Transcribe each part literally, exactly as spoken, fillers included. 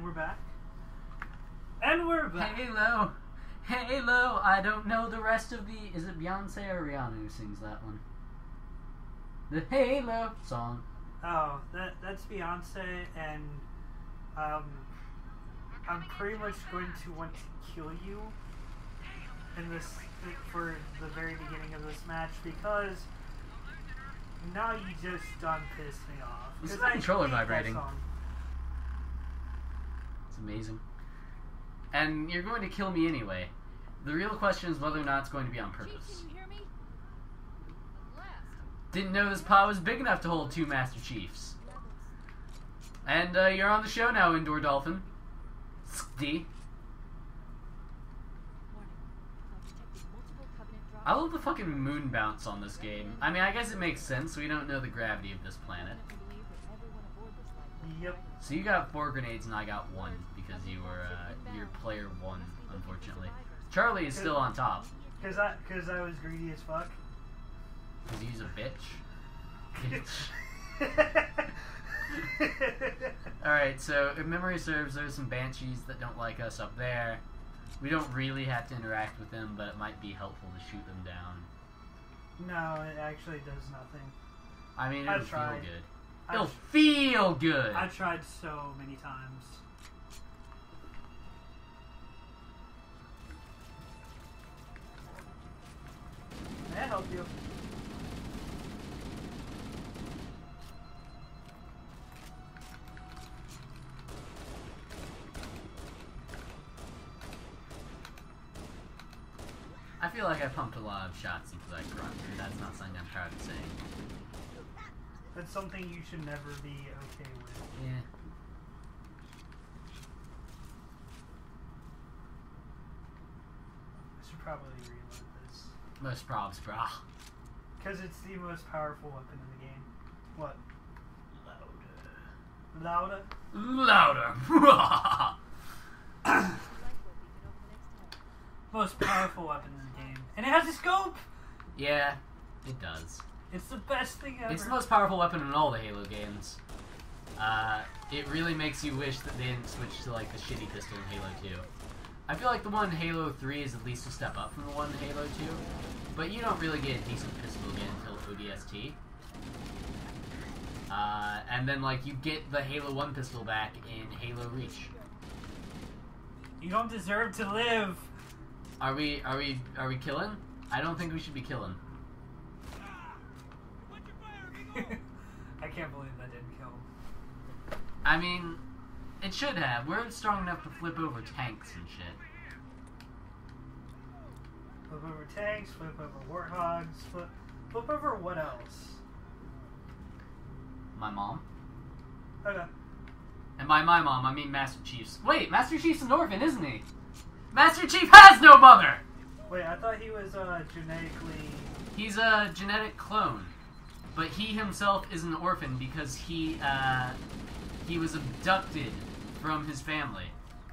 we're back. And we're back. Halo. Halo. I don't know the rest of the... Is it Beyonce or Rihanna who sings that one? The Halo song. Oh, that that's Beyonce, and um, I'm pretty much going to want to kill you in this for the very beginning of this match because now you just done pissed me off. Is the I controller hate that vibrating? song. It's amazing. And you're going to kill me anyway. The real question is whether or not it's going to be on purpose. Chief, can you hear me? At last. Didn't know this pod was big enough to hold two Master Chiefs. And uh, you're on the show now, Indoor Dolphin. D. I love the fucking moon bounce on this game. I mean, I guess it makes sense. We don't know the gravity of this planet. Yep. So you got four grenades and I got one because you were uh, your player one, unfortunately. Charlie is still on top. Cause I, cause I was greedy as fuck. Cause he's a bitch. Bitch. Alright, so if memory serves, there's some banshees that don't like us up there. We don't really have to interact with them, but it might be helpful to shoot them down. No, it actually does nothing. I mean, I it'll feel tried. good. I It'll tr- feel good! I tried so many times. May I help you? I feel like I pumped a lot of shots into that grunt, and that's not something I'm proud of saying. That's something you should never be okay with. Yeah. I should probably reload this. Most probs, brah. Because it's the most powerful weapon in the game. What? Louder. Louder? Louder! Most powerful weapon in the game. And it has a scope! Yeah, it does. It's the best thing ever. It's the most powerful weapon in all the Halo games. Uh, it really makes you wish that they didn't switch to like the shitty pistol in Halo two. I feel like the one in Halo three is at least a step up from the one in Halo two, but you don't really get a decent pistol again until O D S T. Uh, and then like you get the Halo one pistol back in Halo Reach. You don't deserve to live! Are we, are we, are we killing? I don't think we should be killing. I can't believe that didn't kill him. I mean, it should have. We're strong enough to flip over tanks and shit. Flip over tanks, flip over warthogs, flip, flip over what else? My mom. Okay. And by my mom, I mean Master Chief's. Wait, Master Chief's an orphan, isn't he? Master Chief has no mother! Wait, I thought he was uh, genetically... He's a genetic clone. But he himself is an orphan because he, uh, he was abducted from his family.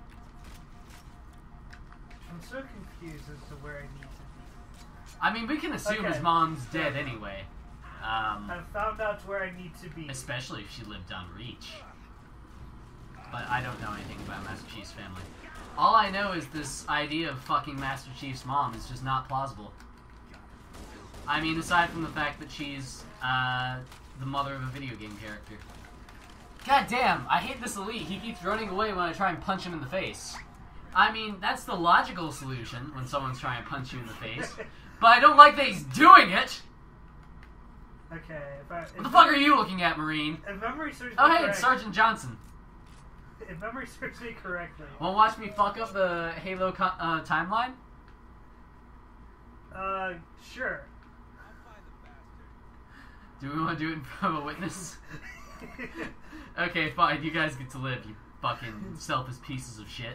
I'm so confused as to where I need to be. I mean, we can assume Okay. his mom's dead anyway. Um, I found out where I need to be. especially if she lived on Reach. But I don't know anything about Master Chief's family. All I know is this idea of fucking Master Chief's mom is just not plausible. I mean, aside from the fact that she's, uh, the mother of a video game character. God damn, I hate this elite. He keeps running away when I try and punch him in the face. I mean, that's the logical solution when someone's trying to punch you in the face. But I don't like that he's doing it! Okay, if I... If What the fuck are you looking at, Marine? If memory serves me Oh hey, correct, it's Sergeant Johnson. If memory serves me correctly... Wanna watch me fuck up the Halo co uh, timeline? Uh, sure. Do we want to do it in front of a witness? Okay, fine. You guys get to live, you fucking selfish pieces of shit.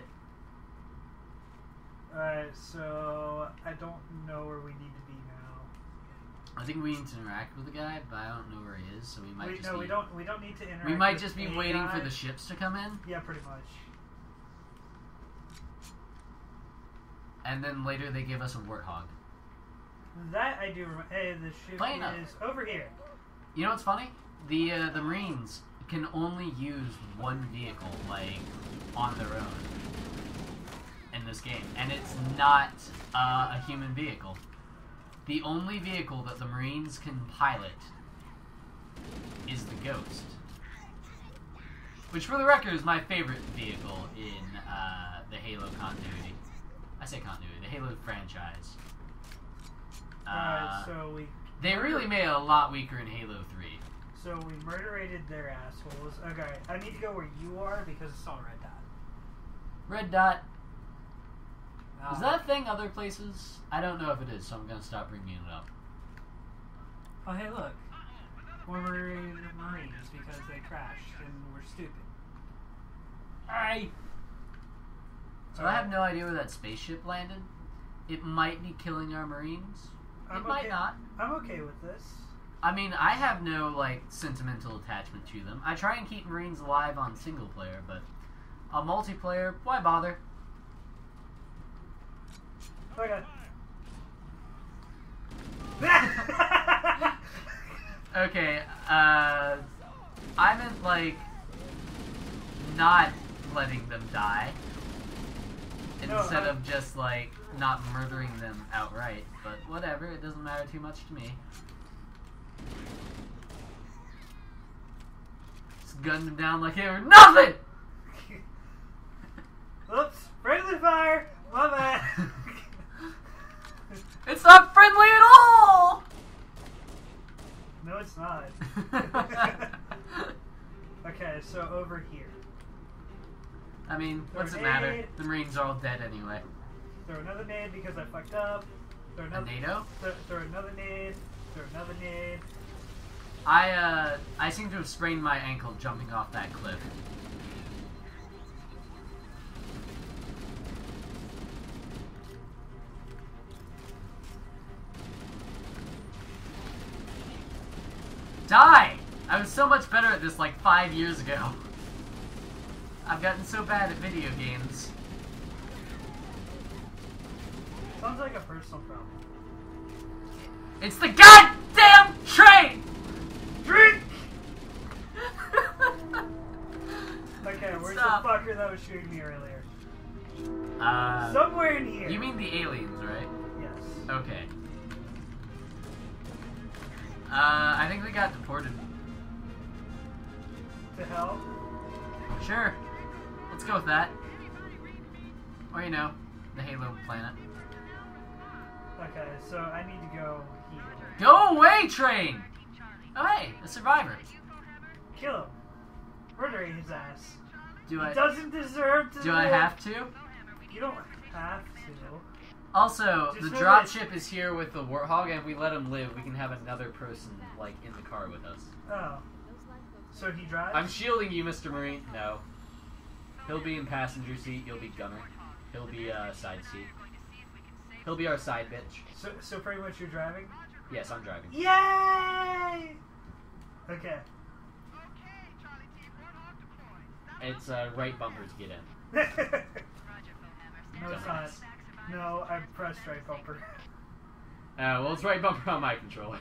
Alright, so... I don't know where we need to be now. I think we need to interact with the guy, but I don't know where he is, so we might Wait, just no, be... we don't, we don't need to interact We might with just be a waiting guy. for the ships to come in, Yeah, pretty much. and then later they give us a warthog. That I do remember. Hey, the ship Plane up. is over here. You know what's funny? The uh, the Marines can only use one vehicle, like, on their own in this game. And it's not uh, a human vehicle. The only vehicle that the Marines can pilot is the Ghost. Which, for the record, is my favorite vehicle in uh, the Halo continuity. I say continuity, the Halo franchise. Alright, Uh, so we they really made it a lot weaker in Halo three. so we murderated their assholes. Okay, I need to go where you are because it's all red dot. Red Dot, is Uh, that a thing other places? I don't know if it is, so I'm going to stop bringing it up. Oh, hey, look. We're murderating the Marines because they crashed and we're stupid. Alright. So I have no idea where that spaceship landed. It might be killing our Marines. I'm it might okay. not. I'm okay with this. I mean, I have no, like, sentimental attachment to them. I try and keep Marines alive on single player, but on multiplayer, why bother? Okay. Okay, uh... I meant, like, not letting them die. No, Instead I- of just, like, not murdering them outright. But whatever, it doesn't matter too much to me. Just gunned them down like they were nothing! Oops, friendly fire! My bad. It's not friendly at all! No, it's not. Okay, so over here. I mean, what's it Grenade. matter? The Marines are all dead anyway. Throw another nade because I fucked up. Throw A another, NATO? Throw, throw another nade. Throw another nade. I, uh, I seem to have sprained my ankle jumping off that cliff. Die! I was so much better at this like five years ago. I've gotten so bad at video games. Sounds like a personal problem. It's the goddamn train! Drink! Okay, where's Stop. the fucker that was shooting me earlier? Uh, Somewhere in here. you mean the aliens, right? Yes. Okay. Uh, I think they got deported. To hell? Sure. Let's go with that. Or, you know, the Halo planet. Okay, so I need to go here. Go away, train! Oh, hey, a survivor. Kill him. Murder his ass. Do He I doesn't deserve to do I live. have to? You don't have to. Also, Just the know that- dropship is here with the Warthog, and if we let him live, we can have another person, like, in the car with us. Oh. So he drives? I'm shielding you, Mister Marine. No. He'll be in passenger seat, you'll be gunner. He'll be, uh, side seat. He'll be our side bitch. So, so pretty much you're driving? Yes, I'm driving. Yay! Okay. It's, uh, right bumper to get in. No, it's not. No, I pressed right bumper. Uh, well, it's right bumper on my controller.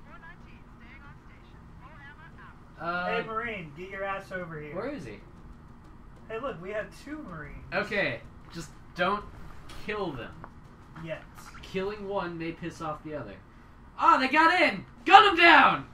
uh, Hey, Marine, get your ass over here. where is he? Hey, look, we have two Marines. Okay, just don't kill them. Yes. Killing one may piss off the other. Ah, they got in! Gun them down!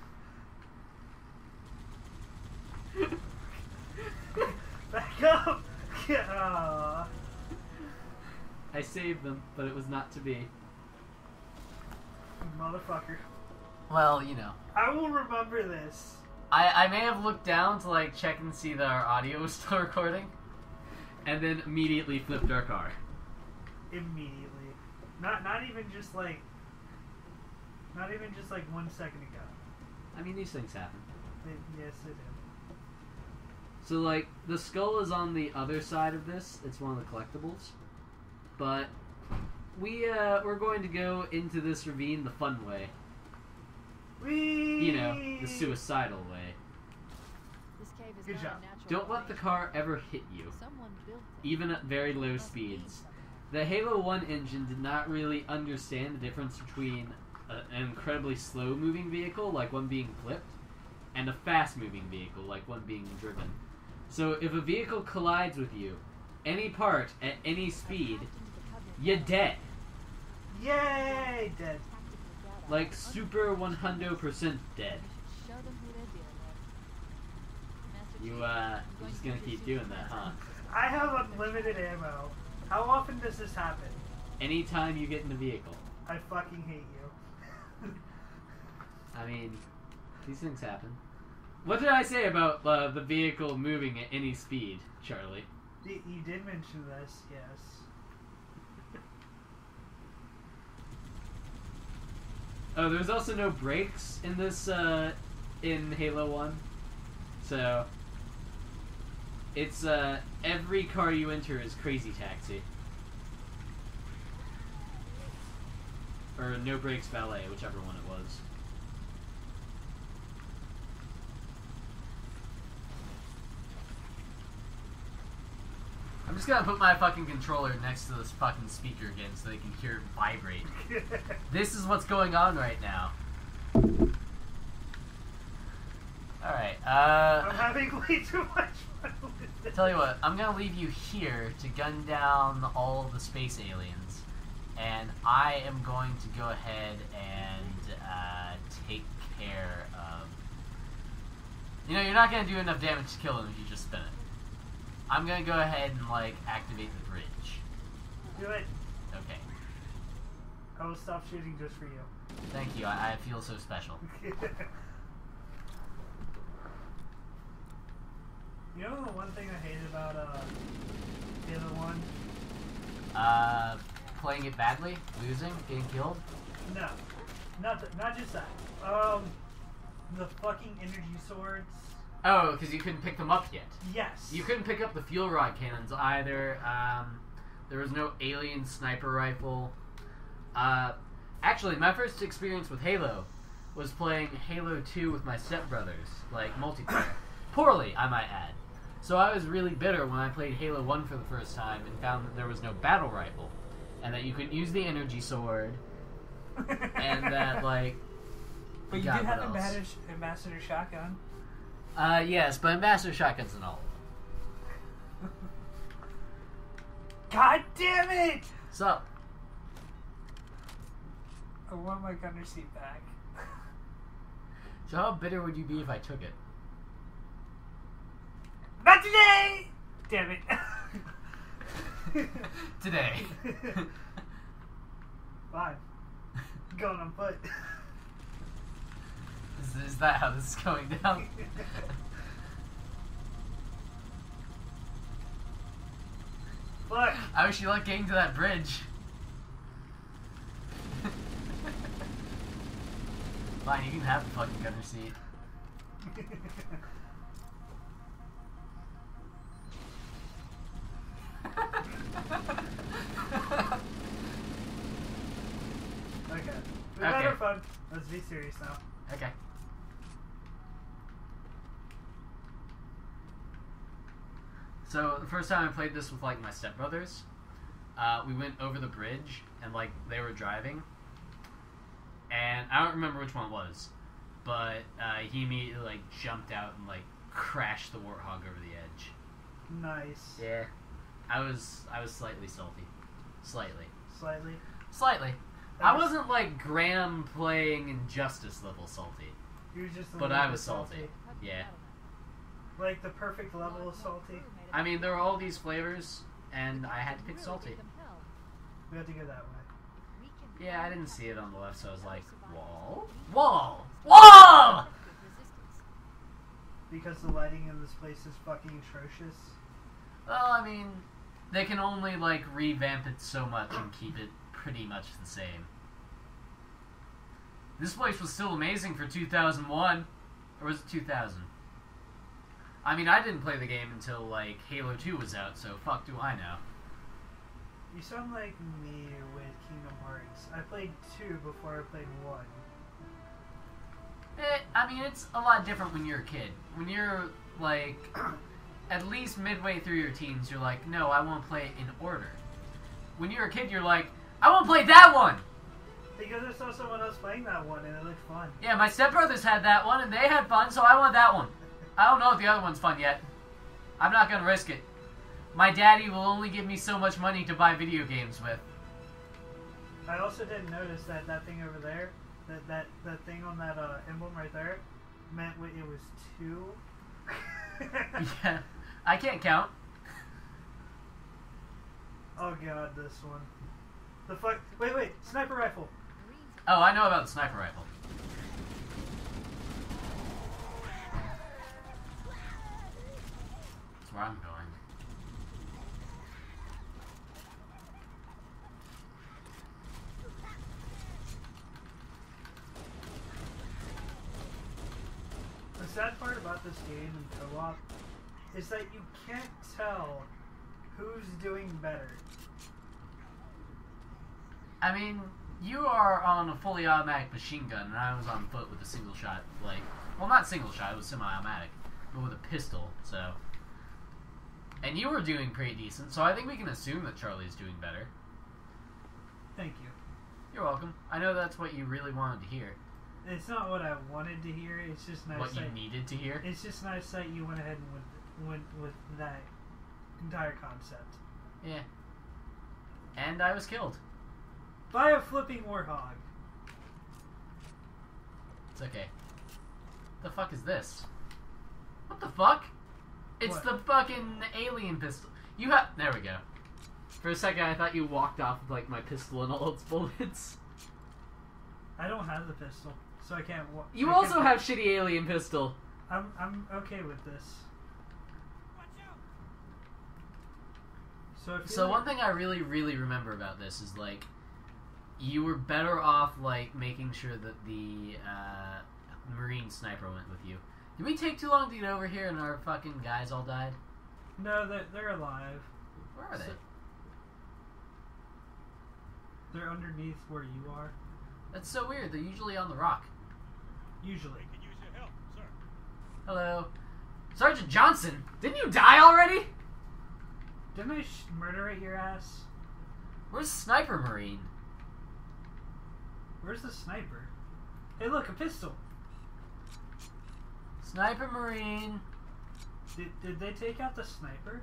Back up! Aw. I saved them, but it was not to be. Motherfucker. Well, you know. I will remember this. I, I may have looked down to like check and see that our audio was still recording, and then immediately flipped our car. Immediately. Not not even just like not even just like one second ago. I mean, these things happen. They, yes, they did. So, like, the skull is on the other side of this. It's one of the collectibles. But we, uh, we're going to go into this ravine the fun way. Whee! You know, the suicidal way. This cave is Good not job. a natural Don't let the car ever hit you, Someone built it. even at very low Must mean speeds. something. The Halo one engine did not really understand the difference between a, an incredibly slow-moving vehicle, like one being flipped, and a fast-moving vehicle, like one being driven. So if a vehicle collides with you, any part at any speed, you're dead. Yay, dead. Like super one hundred percent dead. You, uh, you're just gonna keep doing that, huh? I have unlimited ammo. How often does this happen? Anytime you get in a vehicle. I fucking hate you. I mean, these things happen. What did I say about uh, the vehicle moving at any speed, Charlie? Y- you did mention this, yes. Oh, there's also no brakes in this, uh, in Halo one. So, it's, uh, every car you enter is Crazy Taxi. Or No Brakes Valet, whichever one it was. I'm just gonna put my fucking controller next to this fucking speaker again so they can hear it vibrate. This is what's going on right now. Alright, uh... I'm having way too much fun with this. Tell you what, I'm gonna leave you here to gun down all of the space aliens. And I am going to go ahead and uh, take care of... You know, you're not gonna do enough damage to kill them if you just spin it. I'm gonna go ahead and, like, activate the bridge. Do it. Okay. I will stop shooting just for you. Thank you, I, I feel so special. You know the one thing I hate about uh, the other one? Uh, playing it badly? Losing? Getting killed? No. Not, th- not just that. Um, the fucking energy swords. Oh, because you couldn't pick them up yet. Yes. You couldn't pick up the fuel rod cannons either. Um, there was no alien sniper rifle. Uh, actually, my first experience with Halo was playing Halo two with my stepbrothers, like multiplayer. Poorly, I might add. So I was really bitter when I played Halo one for the first time and found that there was no battle rifle, and that you could use the energy sword, and that, like... But you God, did have what else? Ambassador, Ambassador Shotgun. Uh, yes, but Ambassador Shotgun's in all of them. God damn it! So, I want my gunner seat back. so how bitter would you be if I took it? Not today! Damn it. Today. Fine. Going on foot. Is, is that how this is going down? Fuck. I wish you luck getting to that bridge. Fine, you can have the fucking gunner seat. Okay. We've Okay. had our fun. Let's be serious now. Okay. So, the first time I played this with, like, my stepbrothers, uh, we went over the bridge, and, like, they were driving, and I don't remember which one it was, but uh, he immediately, like, jumped out and, like, crashed the Warthog over the edge. Nice. Yeah. I was, I was slightly salty. Slightly. Slightly. Slightly. I wasn't, like, Graham playing Injustice level salty. You were just a But little I bit was salty. Yeah. Like the perfect level of salty. I mean, there were all these flavors, and I had to pick salty. We had to go that way. Yeah, I didn't see it on the left, so I was like, wall? Wall! Wall! Because the lighting in this place is fucking atrocious. Well, I mean, they can only, like, revamp it so much and keep it pretty much the same. This place was still amazing for two thousand one. Or was it two thousand? I mean, I didn't play the game until, like, Halo two was out, so fuck do I know. You sound like me with Kingdom Hearts. I played two before I played one. Eh, I mean, it's a lot different when you're a kid. When you're, like, at least midway through your teens, you're like, no, I won't play it in order. When you're a kid, you're like, I won't play that one! Because I saw someone else playing that one and it looked fun. Yeah, my stepbrothers had that one and they had fun, so I want that one. I don't know if the other one's fun yet. I'm not gonna risk it. My daddy will only give me so much money to buy video games with. I also didn't notice that that thing over there, that that, that thing on that uh, emblem right there, meant it was two. Yeah, I can't count. Oh god, this one. The fuck? Wait, wait, sniper rifle. Oh, I know about the sniper rifle. That's where I'm going. The sad part about this game in co-op is that you can't tell who's doing better. I mean, you are on a fully automatic machine gun, and I was on foot with a single shot, like, well, not single shot, it was semi-automatic, but with a pistol, so. And you were doing pretty decent, so I think we can assume that Charlie's doing better. Thank you. You're welcome. I know that's what you really wanted to hear. It's not what I wanted to hear, it's just nice What you that, needed to hear. it's just nice that you went ahead and went, went with that entire concept. Yeah. And I was killed. By a flipping warthog. It's okay. The fuck is this? What the fuck? It's What? the fucking alien pistol. You have. There we go. For a second, I thought you walked off with like my pistol and all its bullets. I don't have the pistol, so I can't. Wa- You I also can't- have shitty alien pistol. I'm I'm okay with this. So, I feel So like- one thing I really, really remember about this is like, you were better off like making sure that the uh, Marine sniper went with you. Did we take too long to get over here and our fucking guys all died? No, they're, they're alive. Where are So- they? They're underneath where you are. That's so weird. They're usually on the rock. Usually. Can use your help, sir. Hello, Sergeant Johnson. Didn't you die already? Didn't I sh- murderate your ass? Where's Sniper Marine? Where's the sniper? Hey, look, a pistol. Sniper Marine. Did, did they take out the sniper?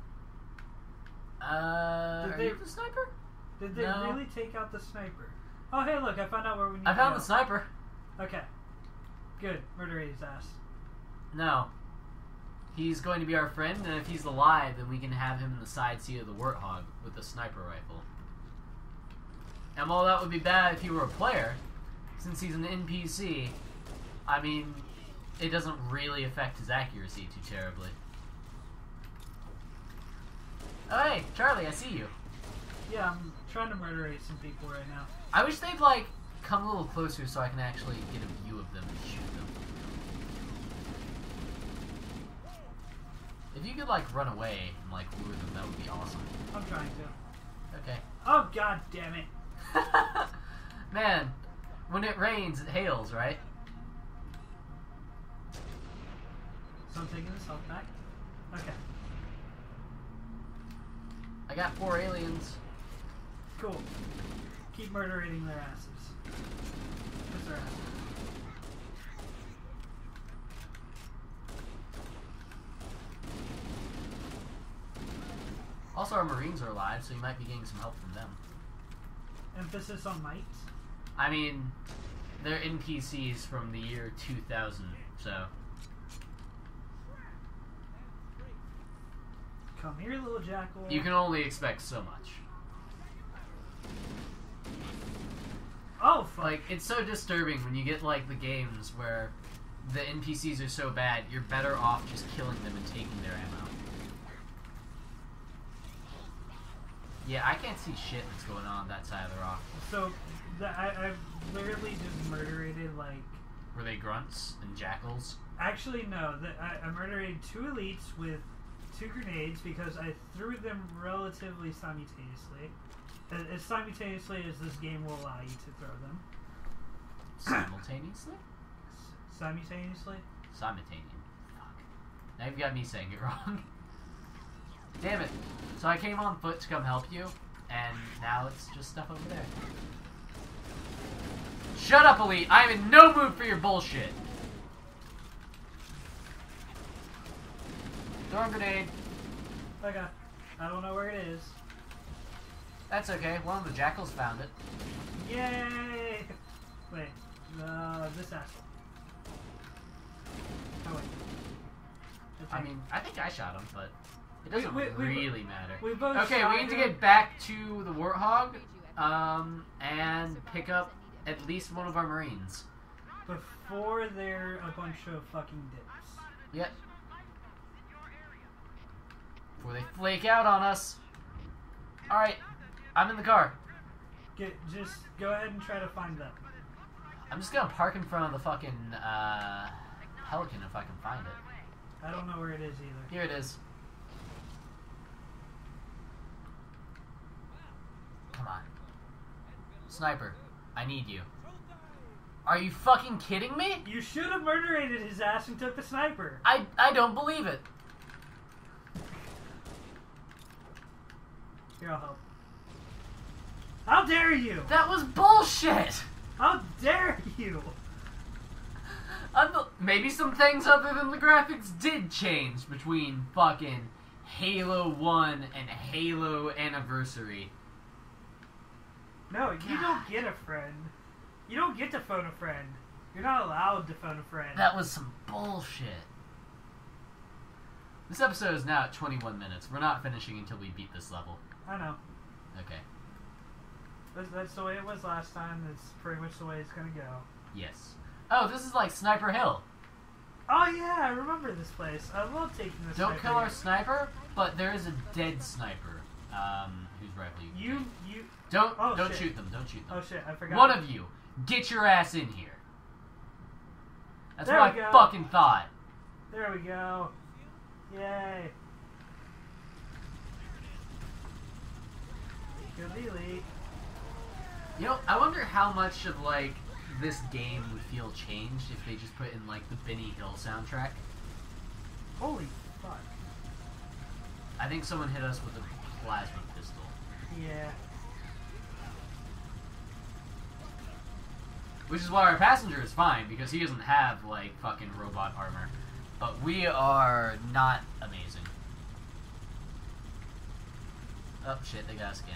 Uh, Did are they- you the sniper? Did they No. really take out the sniper? Oh, hey, look, I found out where we need I to found go. the sniper. Okay. Good. Murderate his ass. No. He's going to be our friend, and if he's alive, then we can have him in the side seat of the Warthog with the sniper rifle. And while that would be bad if he were a player, since he's an N P C, I mean, it doesn't really affect his accuracy too terribly. Oh, hey, Charlie, I see you. Yeah, I'm trying to murderate some people right now. I wish they'd, like, come a little closer so I can actually get a view of them and shoot them. If you could, like, run away and, like, lure them, that would be awesome. I'm trying to. Okay. Oh, god damn it. Man, when it rains, it hails, right? So I'm taking this health back. Okay. I got four aliens. Cool. Keep murderating their asses. What's their asses? Also, our Marines are alive, so you might be getting some help from them. Emphasis on might. I mean, they're N P Cs from the year two thousand, so... Come here, little jackal. You can only expect so much. Oh, fuck. Like, it's so disturbing when you get, like, the games where the N P Cs are so bad, you're better off just killing them and taking their ammo. Yeah, I can't see shit that's going on on that side of the rock. So, the, I, I've literally just murderated, like... Were they grunts and jackals? Actually, no. The, I, I murdered two elites with two grenades because I threw them relatively simultaneously. As, as simultaneously as this game will allow you to throw them. Simultaneously? S- simultaneously? Simultaneous. Fuck. Now you've got me saying it wrong. Damn it. So I came on foot to come help you, and now it's just stuff over there. Shut up, Elite. I'm in no mood for your bullshit. Storm grenade. Okay. I don't know where it is. That's okay. One of the jackals found it. Yay! Wait. Uh, this asshole. Oh, wait. It's I like- mean, I think I shot him, but it doesn't We- we- we- really matter. we both Okay, shot we need to him. get back to the Warthog, um, and pick up at least one of our Marines. Before they're a bunch of fucking dips. Yep. Before they flake out on us. Alright, I'm in the car. Get, just go ahead and try to find them. I'm just gonna park in front of the fucking, uh, Pelican if I can find it. I don't know where it is either. Here it is. Come on. Sniper, I need you. Are you fucking kidding me? You should have murdered his ass and took the sniper. I, I don't believe it. Here, I'll help. How dare you? That was bullshit! How dare you? Unbe- Maybe some things other than the graphics did change between fucking Halo one and Halo Anniversary. No, you don't get a friend. You don't get to phone a friend. You're not allowed to phone a friend. That was some bullshit. This episode is now at twenty-one minutes. We're not finishing until we beat this level. I know. Okay. That's, that's the way it was last time. That's pretty much the way it's gonna go. Yes. Oh, this is like Sniper Hill. Oh yeah, I remember this place. I love taking this. Don't kill our sniper, but there is a dead sniper. Um, whose rifle you? You, can you. take. Don't Oh, don't shit. shoot them. Don't shoot them. Oh shit, I forgot. One of you, get your ass in here. That's There what we I go. fucking thought. There we go. Yay. Good elite. You know, I wonder how much of like this game would feel changed if they just put in like the Benny Hill soundtrack. Holy fuck. I think someone hit us with a plasma pistol. Yeah. Which is why our passenger is fine, because he doesn't have, like, fucking robot armor. But we are not amazing. Oh, shit, they got us again.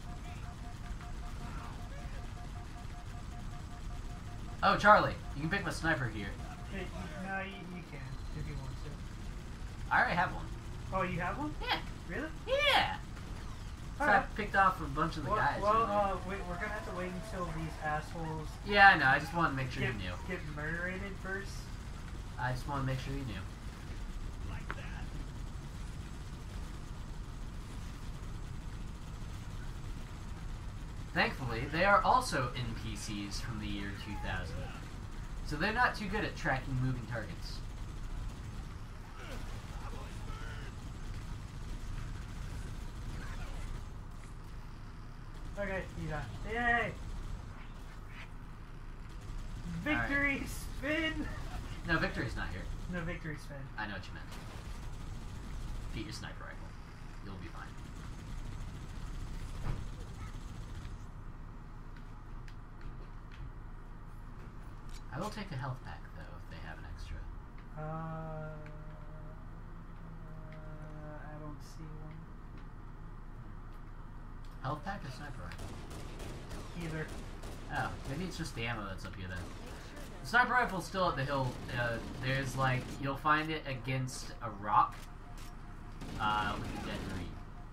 Oh, Charlie, you can pick my sniper here. Hey, no, you, you can, if you want to. I already have one. Oh, you have one? Yeah. Really? Yeah! So I Alright. picked off a bunch of the Well, guys. well in there. uh, wait, we're gonna have to wait until these assholes Yeah, I know, I just wanted to make sure get, you knew. get murdered first. I just wanted to make sure you knew. Thankfully, they are also N P Cs from the year two thousand. So they're not too good at tracking moving targets. Okay, you got it. Yay! Victory spin! No, Victory's not here. No, victory spin. I know what you meant. Get your sniper rifle. You'll be fine. I will take a health pack, though, if they have an extra. Uh, I don't see one. Health pack or sniper rifle? Either. Oh, maybe it's just the ammo that's up here then. The sniper rifle's still at the hill. Uh, there's like, you'll find it against a rock uh, with a dead marine.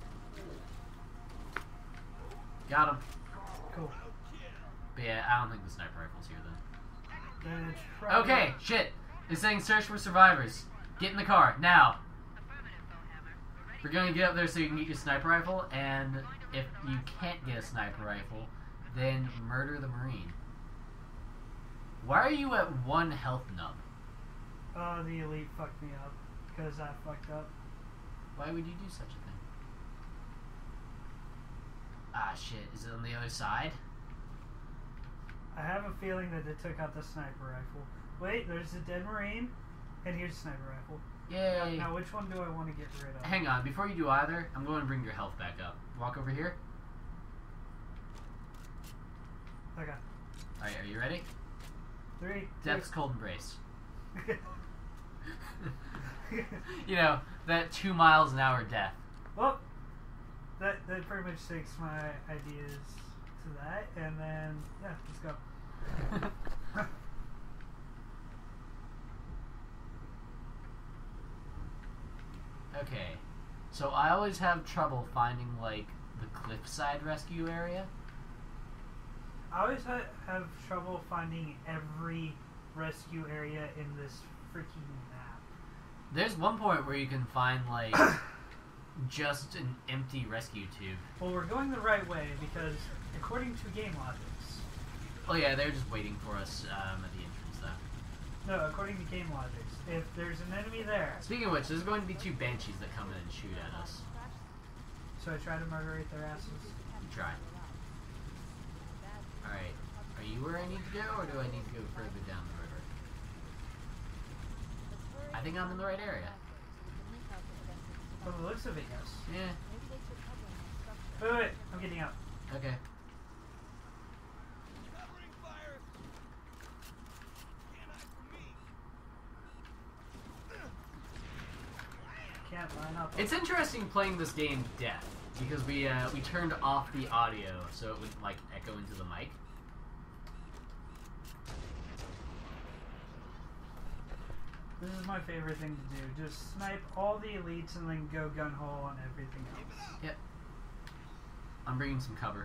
Got him. Cool. But yeah, I don't think the sniper rifle's here then. Then it's probably... Okay, shit. It's saying search for survivors. Get in the car, now. We're going to get up there so you can get your sniper rifle, and if you can't get a sniper rifle, then murder the marine. Why are you at one health nub? Oh, the elite fucked me up. Because I fucked up. Why would you do such a thing? Ah, shit. Is it on the other side? I have a feeling that they took out the sniper rifle. Wait, there's a dead marine, and here's a sniper rifle. Yay. Now, which one do I want to get rid of? Hang on, before you do either, I'm going to bring your health back up. Walk over here. Okay. Alright, are you ready? Three. Death's Cold Embrace. You know, that two miles an hour death. Well, that that pretty much takes my ideas to that, and then yeah, let's go. Okay, so I always have trouble finding like the cliffside rescue area. I always ha- have trouble finding every rescue area in this freaking map. There's one point where you can find like just an empty rescue tube. Well, we're going the right way because according to game logics. Oh yeah, they're just waiting for us um, at the entrance though. No, according to game logics, if there's an enemy there. Speaking of which, there's going to be two banshees that come in and shoot at us. So I try to murderate their asses. You try. Alright, are you where I need to go, or do I need to go further down the river? I think I'm in the right area. From the looks of it, yes. Yeah. Wait, wait, wait. I'm getting out. Okay. Can't line up. It's interesting playing this game deaf, because we uh, we turned off the audio so it would like echo into the mic. This is my favorite thing to do. Just snipe all the elites and then go gun hole on everything else. Yep. I'm bringing some cover.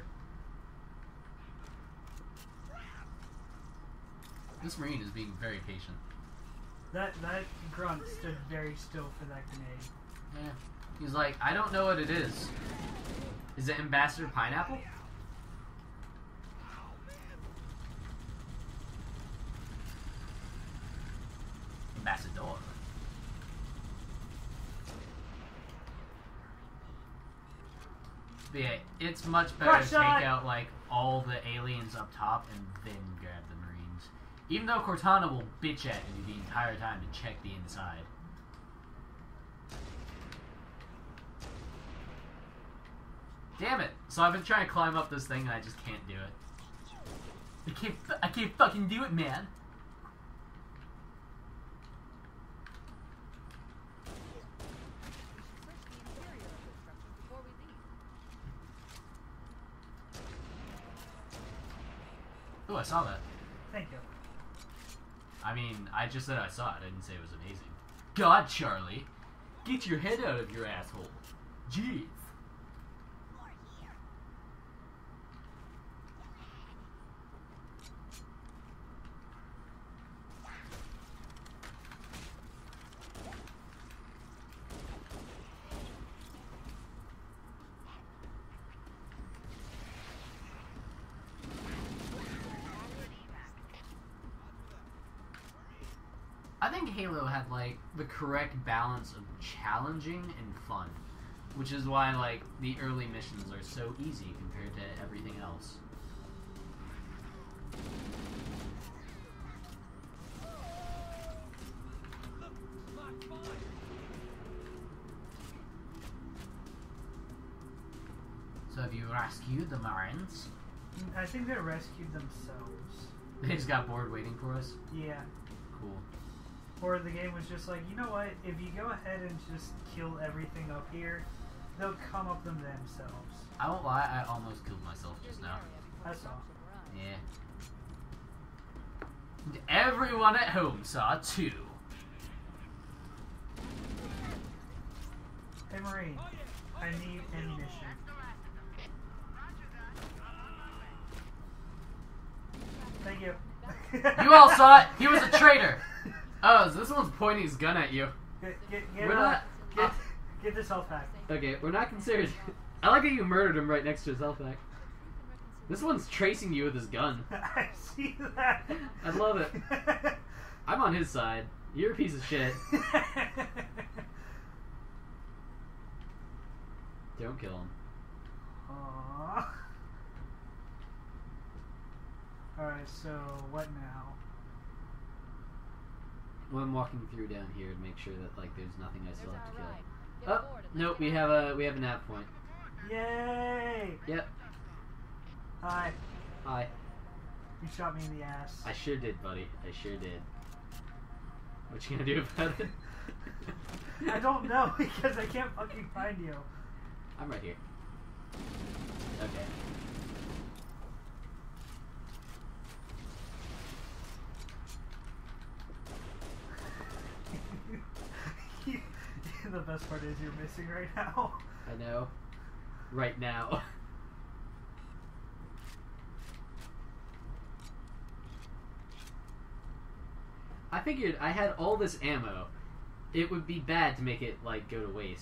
This Marine is being very patient. That that grunt stood very still for that grenade. Yeah. He's like, I don't know what it is. Is it Ambassador Pineapple? Ambassador. But yeah, it's much better Crush to take shot! out like all the aliens up top and then grab the Marines. Even though Cortana will bitch at you the entire time to check the inside. Damn it! So I've been trying to climb up this thing and I just can't do it. I can't, I can't fucking do it, man! Oh, I saw that. Thank you. I mean, I just said I saw it. I didn't say it was amazing. God, Charlie! Get your head out of your asshole. Jeez. I think Halo had like the correct balance of challenging and fun, which is why like the early missions are so easy compared to everything else. So have you rescued the Marines? I think they rescued themselves. They just got bored waiting for us? Yeah. Cool. Or the game was just like, you know what? If you go ahead and just kill everything up here, they'll come up them themselves. I won't lie, I almost killed myself just now. I saw. Yeah. And everyone at home saw too. Hey Marine, I need ammunition. Thank you. You all saw it. He was a traitor. Oh, so this one's pointing his gun at you. Get, get, get, We're uh, not. get, uh, get this health pack. okay, we're not considered. I like how you murdered him right next to his health pack. This one's tracing you with his gun. I see that. I love it. I'm on his side. You're a piece of shit. Don't kill him. Aww. Alright, so what now? Well, I'm walking through down here to make sure that like there's nothing I still have to kill. Oh, nope, we have a we have a nav point. Yay! Yep. Hi. Hi. You shot me in the ass. I sure did, buddy. I sure did. What you gonna do about it? I don't know because I can't fucking find you. I'm right here. Okay. The best part is you're missing right now. I know. Right now. I figured I had all this ammo. It would be bad to make it, like, go to waste.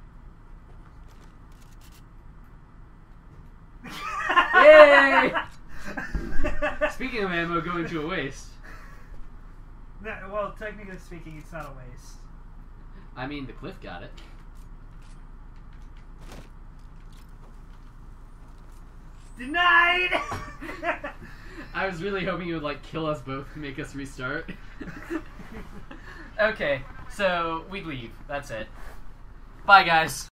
Yay! Speaking of ammo going to a waste. No, well, technically speaking, it's not a waste. I mean, the cliff got it. Denied! I was really hoping it would, like, kill us both and make us restart. Okay, so we leave. That's it. Bye, guys.